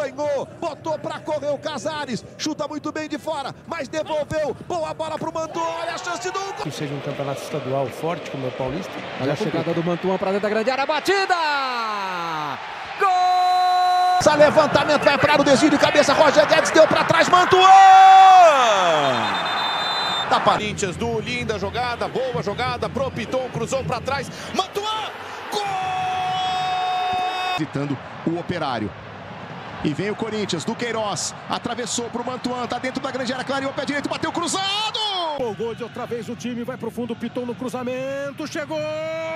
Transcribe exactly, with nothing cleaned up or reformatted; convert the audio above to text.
ganhou, botou pra correr o Casares, chuta muito bem de fora, mas devolveu, boa bola pro Mantuan, olha a chance do gol. Que seja um campeonato estadual forte como é o Paulista. Olha a chegada do Mantuan pra dentro da grande área, batida! Gol! Essa levantamento vai para o desvio de cabeça, Roger Guedes deu pra trás, Mantuan! Da Corinthians, do linda jogada, boa jogada, pro Piton, cruzou pra trás, Mantuan! Gol! Visitando o Operário. E vem o Corinthians, do Queiroz, atravessou pro Mantuan, tá dentro da grande área, clareou o pé direito, bateu cruzado! O gol de outra vez o time vai pro fundo, Piton no cruzamento, chegou!